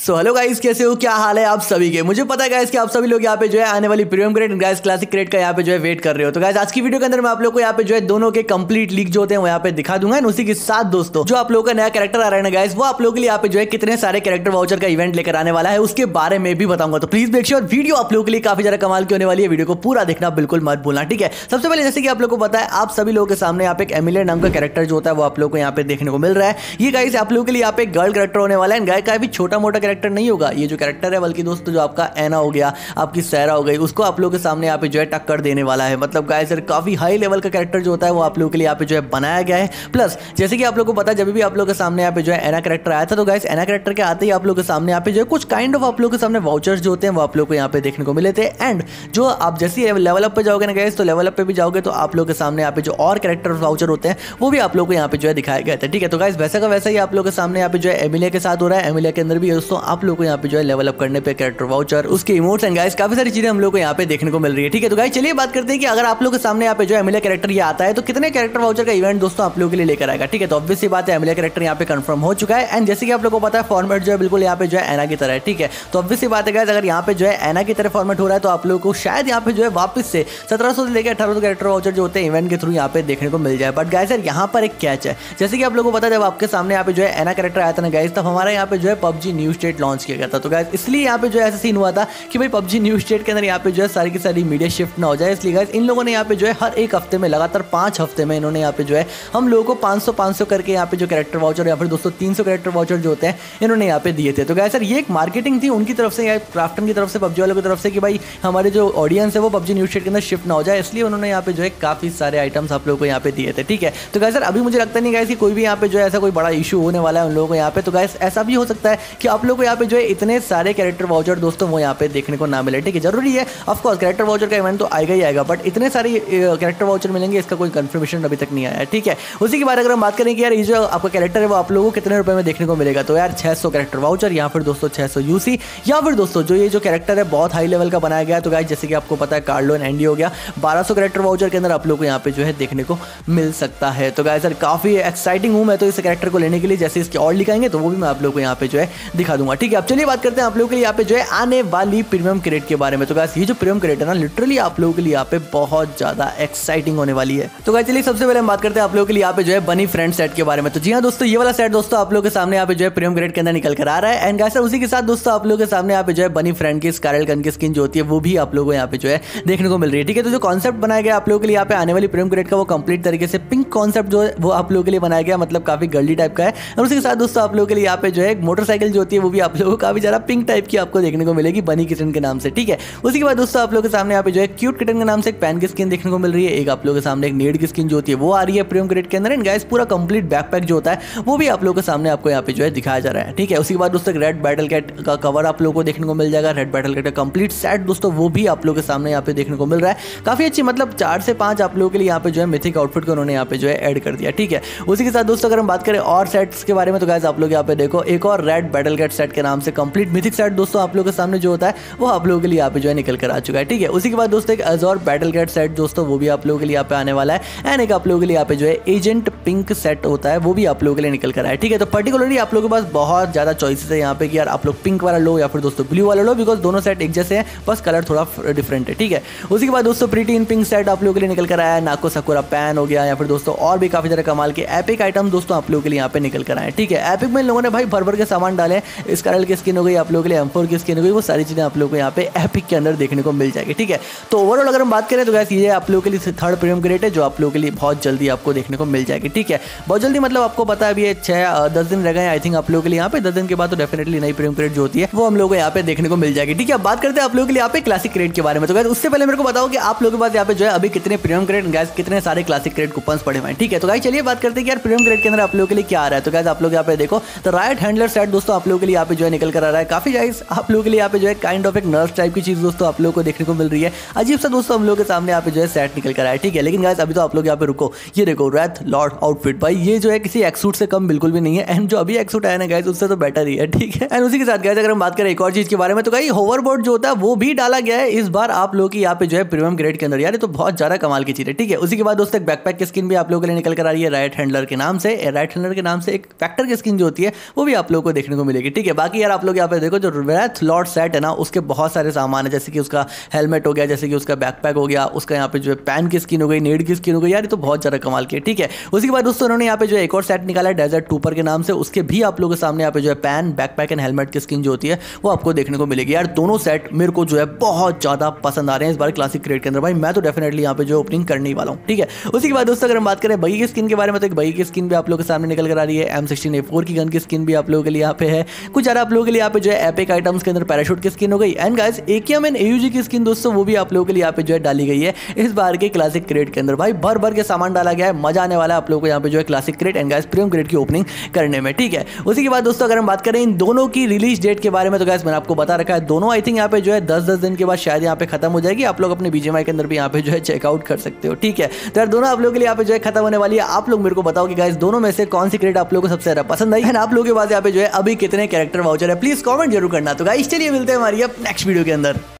So hello guys, कैसे हो, क्या हाल है आप सभी के। मुझे पता है गाइस कि आप सभी लोग यहाँ पे जो है आने वाली premium crate guys classic crate का यहाँ पे जो है वेट कर रहे हो। तो गाइस आज की वीडियो के अंदर मैं आप लोग को यहाँ पे जो है दोनों के कंप्लीट लीक जो होते हैं वो यहाँ पे दिखा दूंगा। उसी के साथ दोस्तों जो आप लोगों का नया कैरेक्टर आ रहा है ना गाइस, वो आप लोगों के लिए यहाँ पे जो है कितने सारे कैरेक्टर वाउचर का इवेंट लेकर आने वाला है उसके बारे में भी बताऊंगा। तो प्लीज मेक श्योर वीडियो आप लोगों के लिए काफी ज्यादा कमाल की होने वाली है। वीडियो को पूरा देखना बिल्कुल मत भूलना, ठीक है। सबसे पहले जैसे कि आप लोग को पता है, आप सभी लोगों के सामने यहाँ पे एक एमिलिया नाम का कैरेक्टर जो होता है वो आप लोग को यहाँ पे देखने को मिल रहा है। ये गाइस आप लोगों के लिए यहाँ पे गर्ल कैरेक्टर होने वाला है। गाय का भी छोटा मोटा कैरेक्टर नहीं होगा ये जो कैरेक्टर है, बल्कि दोस्तों जो आपका एना हो गया, आपकी सैरा हो गई, उसको आप लोगों के सामने यहाँ पे जो है टक्कर देने वाला है। मतलब गाइस काफी हाई लेवल का कैरेक्टर जो होता है वो आप लोगों के लिए यहाँ पे जो है बनाया गया है। प्लस जैसे कि आप लोगों को पता है, जब भी आप लोगों के सामने यहाँ पे जो है एना कैरेक्टर आया था, तो गाइस एना कैरेक्टर के आते ही आप लोगों के सामने यहाँ पे जो है कुछ काइंड ऑफ आप लोगों के सामने वाउचर्स जो होते हैं वो आप लोगों को यहाँ पे देखने को मिले थे। एंड जो आप जैसे ही लेवल अप पे जाओगे ना गाइस, तो लेवल अप पे भी जाओगे तो आप लोगों के सामने यहाँ पे जो और कैरेक्टर वाउचर होते हैं वो भी आप लोगों को यहाँ पे जो है दिखाए गए थे, ठीक है। तो गाइस वैसा का वैसा ही आप लोगों के सामने यहाँ पे जो है एमिलिया के साथ हो रहा है। एमिलिया के अंदर भी दोस्तों आप लोगों को यहाँ पे जो है लेवल अप करने पे कैरेक्टर वाउचर, उसके इमोट्स एंड गाइस काफी सारी चीजें हम लोग को यहाँ पे देखने को मिल रही है, ठीक है। तो गाइस चलिए बात करते हैं कि अगर आप लोग के सामने यहाँ पे जो एमिलिया कैरेक्टर ये आता है तो कितने कैरेक्टर वाउचर का इवेंट दोस्तों आप लोगों के लिए लेकर आएगा, ठीक है। तो ऑब्वियस सी बात है, एमिलिया कैरेक्टर यहाँ पे कंफर्म हो चुका है। एंड जैसे कि आप लोगों को पता है, फॉर्मेट जो है बिल्कुल यहाँ पे जो है एना की तरह है, ठीक है। तो ऑब्वियस सी बात है गाइस, अगर यहाँ पे जो है एना की तरह फॉर्मेट हो रहा है तो आप लोगों को शायद यहाँ पे जो है वापस से 1700 से लेकर 1800 कैरेक्टर वाउचर जो होते हैं इवेंट के थ्रू यहाँ पे देखने को मिल जाए। बट गाइस यार यहाँ पर एक कैच है। जैसे कि आप लोगों को पता है, जब आपके सामने यहाँ पे जो है एना कैरेक्टर आया था ना गाइस, तब हमारा यहाँ पे जो है पबजी न्यू स्टेट लॉन्च किया गया था। तो गाइस इसलिए यहाँ पे जो है ऐसा सीन हुआ था कि भाई पबजी न्यू स्टेट के अंदर यहाँ पे जो है सारी की सारी मीडिया शिफ्ट ना हो जाए, इसलिए गाइस इन लोगों ने यहाँ पे जो है हर एक हफ्ते में लगातार 5 हफ्ते में इन्होंने यहाँ पे जो है हम लोगों को 500 करके यहाँ पे जो कैरेक्टर वाउचर या फिर दोस्तों 300 कैरेक्टर वाउचर जो होते हैं इन्होंने यहाँ पे दिए थे। तो गाइस सर ये एक मार्केटिंग थी उनकी तरफ से या क्राफ्टन की तरफ से, पबजी वालों की तरफ से, कि भाई हमारे जो ऑडियंस है वो पबजी न्यू स्टेट के अंदर शिफ्ट ना हो जाए, इसलिए उन्होंने यहाँ पे जो है काफी सारे आइटम्स आप लोगों को यहाँ पे दिए थे, ठीक है। तो गाइस सर अभी मुझे लगता नहीं गाइस कि कोई भी यहाँ पे जो है ऐसा कोई बड़ा इशू होने वाला है उन लोगों को यहाँ पे। तो गाइस ऐसा भी हो सकता है कि आप लोगों को यहाँ पे जो है इतने सारे कैरेक्टर वाउचर दोस्तों वो यहाँ पे देखने को ना मिले, ठीक है। जरूरी है ऑफकोर्स कैरेक्टर वाउचर का इवेंट तो आएगा ही आएगा, बट इतने सारे कैरेक्टर वाउचर मिलेंगे इसका कोई कंफर्मेशन अभी तक नहीं आया है, ठीक है। उसी के बाद अगर हम बात करें कि यार ये जो आपका कैरेक्टर है वो आप लोगों को कितने रुपए में देखने को मिलेगा, तो यार 600 कैरेक्टर वाउचर या फिर दोस्तों 600 यूसी, या फिर दोस्तों जो ये जो कैरेक्टर है बहुत हाई लेवल का बनाया गया। तो गाइस जैसे कि आपको पता है कार्लो एंड एंडी हो गया, 1200 कैरेक्टर वाउचर के अंदर आप लोग को यहाँ पे जो है देखने को मिल सकता है। तो गाइस सर काफी एक्साइटिंग हूँ मैं तो इस कैरेक्टर को लेने के लिए। जैसे इसके और दिखाएंगे तो वो भी मैं आप लोग को यहाँ पे जो है दिखा दूंगा, ठीक है। अब चलिए बात करते हैं आप लोगों के लिए यहाँ पे जो है आने वाली प्रीमियम क्रेट के बारे में। तो गाइस ये जो प्रीमियम क्रेट है ना, लिटरली आप लोगों के लिए यहाँ पे बहुत ज्यादा एक्साइटिंग होने वाली है। तो गाइस चलिए सबसे पहले हम बात करते हैं आप लोगों के लिए यहाँ पे जो है बनी फ्रेंड सेट के बारे में। तो जी हाँ दोस्तों, ये वाला सेट दोस्तों आप लोगों के सामने यहाँ पे जो है प्रीमियम क्रेट के अंदर निकल कर आ रहा है। एंड गाइस उसी के साथ दोस्तों आप लोगों के सामने यहाँ पे जो है बनी फ्रेंड की स्कारल गन की स्किन जो होती है वो भी आप लोगों को यहाँ पे जो है देखने को मिल रही है, ठीक है। तो जो कॉन्सेप्ट बनाया गया आप लोगों के लिए यहाँ पे आने वाली प्रीमियम क्रेट का, वो कंप्लीट तरीके से पिंक कॉन्सेप्ट जो है वो आप लोगों के लिए बनाया गया, मतलब काफी गर्ली टाइप का है। और उसी के साथ दोस्तों आप लोगों के लिए यहाँ पे जो है मोटरसाइकिल जो होती है वो भी आप लोगों को काफी ज्यादा पिंक टाइप की आपको देखने को मिलेगी बनी किटन के नाम से, ठीक है। उसी के बाद दोस्तों आप लोगों के सामने यहाँ पे जो है क्यूट किटन के नाम से एक पैन की स्किन देखने को मिल रही है। एक आप लोगों के सामने एक नेड की स्किन जो होती है वो आ रही है प्रीमियम क्रेट के अंदर। एंड गाइस पूरा कंप्लीट बैकपैक जो होता है वो भी आप लोगों के सामने आपको यहाँ पे जो है दिखाया जा रहा है, ठीक है। उसी के बाद दोस्तों रेड बैटल कैट का कवर आप लोगों को देखने को मिल जाएगा। रेड बैटल कैट का कंप्लीट सेट दोस्तों वो भी आप लोगों के सामने यहाँ पे देखने को मिल रहा है। काफी अच्छी, मतलब 4 से 5 आप लोगों के लिए यहाँ पे जो है मिथिक आउटफिट को उन्होंने यहाँ पे जो है ऐड कर दिया, ठीक है। उसी के साथ दोस्तों अगर हम बात करें और सेट्स के बारे में, तो गाइस आप लोग यहाँ पे देखो एक और रेड बैटल कैट सेट के नाम से कंप्लीट मिथिक सेट दोस्तों आप लोगों के सामने जो होता है वो आप लोगों के लिए यहाँ पे जो है निकल कर आ चुका है, ठीक है। उसी के बाद दोस्तों एक अजोर बैटल कैट सेट दोस्तों वो भी आप लोगों के लिए यहाँ पे आने वाला है। एंड एक आप लोगों के लिए यहाँ पे जो है एजेंट पिंक सेट होता है वो भी आप लोगों के लिए निकल कर आया, ठीक है। तो पर्टिकुलरली आप लोगों के पास बहुत ज्यादा चॉइसेस है यहाँ पे कि यार आप लोग पिंक वाला लो या फिर दोस्तों ब्लू वाला लो, बिकॉज दोनों सेट एक जैसे हैं, बस कलर थोड़ा डिफरेंट है, ठीक है। उसी के बाद दोस्तों प्रीटी इन पिंक सेट आप लोगों के लिए निकल कर आया है। नाको सकुरा पैन हो गया, या फिर दोस्तों और भी काफी ज्यादा कमाल के एपिक आइटम दोस्तों आप लोगों के लिए यहाँ पे निकल कर आए, ठीक है। एपिक में इन लोगों ने भाई भर भर के सामान डाले, स्कारल की स्किन हो गई आप लोगों के लिए, M4 की स्किन हो गई, वो सारी चीजें आप लोगों को यहाँ पे एपिक के अंदर देखने को मिल जाएगी, ठीक है। तो ओवरऑल अगर हम बात करें तो गाइस ये आप लोगों के लिए थर्ड प्रीमियम क्रेट है जो आप लोगों के लिए बहुत जल्दी आपको देखने को मिल जाएगी, ठीक है। बहुत जल्दी मतलब आपको पता है अभी 6-10 दिन रह गए आई थिंक आप लोगों के लिए यहाँ पे। 10 दिन के बाद तो डेफिनेटली नई प्रीमियम क्रेट जो होती है वो हम लोगों को यहाँ पे देखने को मिल जाएगी, ठीक है। अब बात करते हैं आप लोगों के लिए यहाँ पे क्लासिक क्रेट के बारे में। तो गाइस उससे पहले मेरे को बताओ कि आप लोगों के पास यहाँ पे जो है अभी कितने प्रीमियम क्रेट, गाइस कितने सारे क्लासिक क्रेट कूपन्स पड़े हुए हैं, ठीक है। तो गाइस चलिए बात करते हैं कि यार प्रीमियम क्रेट के अंदर आप लोगों के लिए क्या आ रहा है। तो गाइस आप लोग यहाँ पे देखो तो राइट हैंडलर सेट दोस्तों आप लोगों के लिए यहाँ पे जो है निकल कर आ रहा है। काफी गाइस आप लोगों के लिए यहाँ पे जो है काइंड ऑफ एक नर्स टाइप की चीज दोस्तों आप लोगों को देखने को मिल रही है। अजीब सा दोस्तों हम लोग के सामने यहाँ पे जो है सेट निकल कर आया, ठीक है। लेकिन गाइस अभी तो आप लोग यहाँ पे रुको, ये देखो रेथ लॉर्ड आउटफिट, भाई ये जो है किसी एक्सूट से कम बिल्कुल भी नहीं है। एंड जो अभी एक्सूट आया ना गाइस उससे तो बेटर ही है, ठीक है। एंड उसी के साथ गाइस अगर हम बात करें एक और चीज के बारे में, तो गाइस होवरबोर्ड जो होता है वो भी डाला गया है इस बार आप लोगों की यहाँ पे जो है प्रीमियम क्रेट के अंदर। यार ये तो बहुत ज्यादा कमाल की चीज है, ठीक है। उसी के बाद दोस्तों एक बैकपैक की स्किन भी आप लोगों के लिए निकल कर आ रही है राइट हैंडलर के नाम से। राइट हैंडलर के नाम से एक फैक्टर की स्किन जो होती है वो भी आप लोगों को देखने को मिलेगी, ठीक है। बाकी यार आप लोग यहाँ पे देखो जो रेथ लॉर्ड सेट है ना, उसके बहुत सारे सामान है, जैसे कि उसका हेलमेट हो गया, जैसे कि उसका बैकपैक हो गया, उसका यहाँ पे जो है पैन की स्किन हो गई, नेड की स्किन हो गई यार, ये तो बहुत ज़्यादा कमाल की है। ठीक है, उसी के बाद दोस्तों उन्होंने यहाँ पे जो एक और सेट निकाला है डेजर्ट टूपर के नाम से, उसके भी आप लोगों के सामने यहाँ पे जो है पैन, बैकपैक एंड हेलमेट की स्किन जो होती है वो आपको देखने को मिलेगी। यार दोनों सेट मेरे को जो है बहुत ज़्यादा पसंद आ रहे हैं इस बार क्लासिक क्रेट के अंदर। भाई मैं तो डेफिनेटली यहाँ पे जो ओपनिंग करने ही वाला हूँ। ठीक है, उसी के बाद दोस्तों अगर हम बात करें बगी की स्किन के बारे में, तो एक बगी की स्किन भी आप लोगों के सामने निकल कर आ रही है। M16A4 की गन की स्किन भी आप लोगों के लिए यहाँ पे है। कुछ ज़्यादा आप लोगों के लिए यहाँ पे जो है एपिक आइटम्स के अंदर पैराशूट की स्किन हो गई। And guys AKM and AUG की स्किन दोस्तों वो भी आप लोगों के लिए यहाँ पे जो है डाली गई है इस बार के क्लासिक क्रेट के अंदर। भाई भर भर के सामान डाला गया है, मजा आने वाला है आप लोगों को यहाँ पे जो है classic crate and guys premium crate की ओपनिंग करने में। ठीक है, उसी के बाद दोस्तों अगर हम बात करें इन दोनों की रिलीज डेट के बारे में, तो गाइस मैंने आपको बता रखा है दोनों आई थिंक यहाँ पे जो है 10-10 दिन के बाद शायद यहाँ पे खत्म हो जाएगी। आप लोग अपने BGMI के अंदर भी यहाँ पे जो है चेकआउट कर सकते हो। ठीक है, तो यार दोनों आप लोगों के लिए यहाँ पे जो है खत्म होने वाली है। आप लोग मेरे को बताओ कि गाइस दोनों में से कौन सी क्रेट आप लोगों को सबसे ज्यादा पसंद आई, एंड आप लोगों के पास यहाँ पे जो है अभी कितने कैरेक्टर वाउचर है, प्लीज कमेंट जरूर करना। तो गाइस चलिए मिलते हैं हमारी अब नेक्स्ट वीडियो के अंदर।